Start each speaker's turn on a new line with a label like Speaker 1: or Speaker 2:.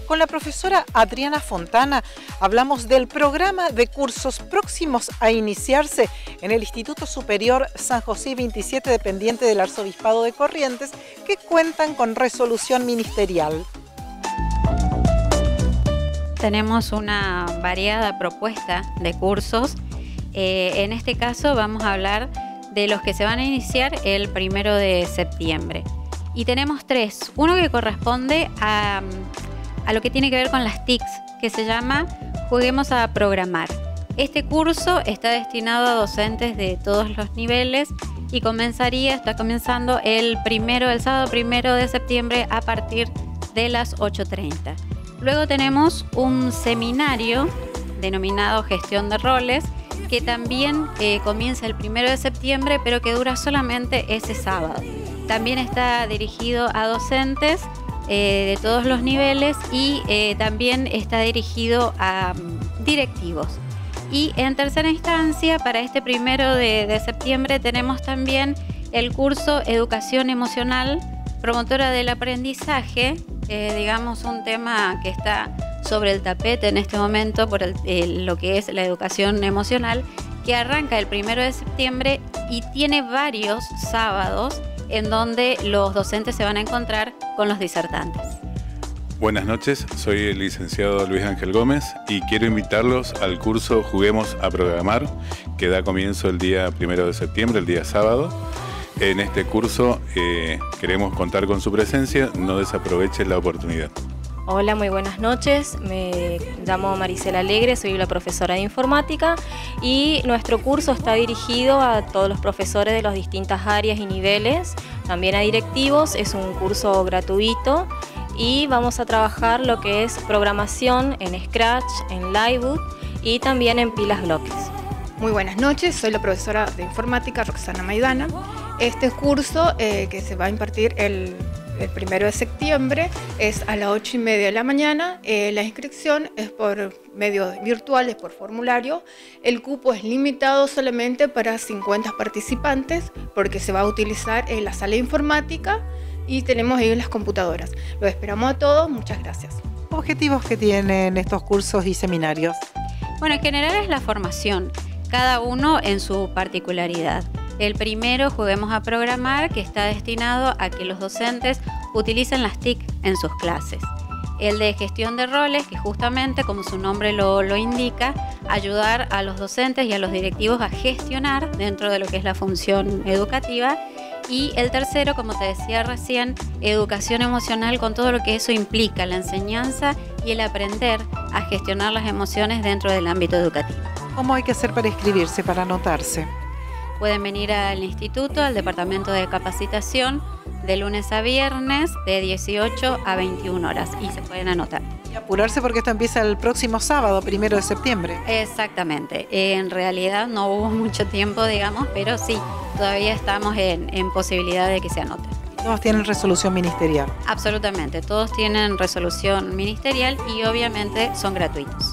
Speaker 1: Con la profesora Adriana Fontana hablamos del programa de cursos próximos a iniciarse en el Instituto Superior San José 27, dependiente del Arzobispado de Corrientes, que cuentan con resolución ministerial.
Speaker 2: Tenemos una variada propuesta de cursos. En este caso vamos a hablar de los que se van a iniciar el 1 de septiembre. Y tenemos tres. Uno que corresponde a lo que tiene que ver con las TICs, que se llama Juguemos a Programar. Este curso está destinado a docentes de todos los niveles y está comenzando el sábado 1 de septiembre a partir de las 8:30. Luego tenemos un seminario denominado Gestión de Roles, que también comienza el 1 de septiembre, pero que dura solamente ese sábado. También está dirigido a docentes de todos los niveles y también está dirigido a directivos. Y en tercera instancia, para este 1 de septiembre, tenemos también el curso Educación Emocional, promotora del aprendizaje, digamos un tema que está sobre el tapete en este momento por lo que es la educación emocional, que arranca el 1 de septiembre y tiene varios sábados en donde los docentes se van a encontrar con los disertantes.
Speaker 3: Buenas noches, soy el licenciado Luis Ángel Gómez y quiero invitarlos al curso Juguemos a Programar, que da comienzo el día 1 de septiembre, el día sábado. En este curso queremos contar con su presencia, no desaprovechen la oportunidad.
Speaker 4: Hola, muy buenas noches. Me llamo Maricela Alegre, soy la profesora de informática y nuestro curso está dirigido a todos los profesores de las distintas áreas y niveles, también a directivos. Es un curso gratuito y vamos a trabajar lo que es programación en Scratch, en Liveboot y también en pilas bloques.
Speaker 5: Muy buenas noches, soy la profesora de informática Roxana Maidana. Este curso que se va a impartir el 1 de septiembre es a las 8:30 de la mañana. La inscripción es por medios virtuales, por formulario. El cupo es limitado solamente para 50 participantes porque se va a utilizar la sala de informática y tenemos ahí las computadoras. Los esperamos a todos, muchas gracias.
Speaker 1: ¿Objetivos que tienen estos cursos y seminarios?
Speaker 2: Bueno, en general es la formación, cada uno en su particularidad. El primero, Juguemos a Programar, que está destinado a que los docentes utilicen las TIC en sus clases. El de Gestión de Roles, que justamente, como su nombre lo indica, ayudar a los docentes y a los directivos a gestionar dentro de lo que es la función educativa. Y el tercero, como te decía recién, Educación Emocional, con todo lo que eso implica, la enseñanza y el aprender a gestionar las emociones dentro del ámbito educativo.
Speaker 1: ¿Cómo hay que hacer para inscribirse, para anotarse?
Speaker 2: Pueden venir al instituto, al departamento de capacitación, de lunes a viernes, de 18 a 21 horas y se pueden anotar.
Speaker 1: Y apurarse porque esto empieza el próximo sábado, 1 de septiembre.
Speaker 2: Exactamente. En realidad no hubo mucho tiempo, digamos, pero sí, todavía estamos en posibilidad de que se anoten.
Speaker 1: Todos tienen resolución ministerial.
Speaker 2: Absolutamente, todos tienen resolución ministerial y obviamente son gratuitos.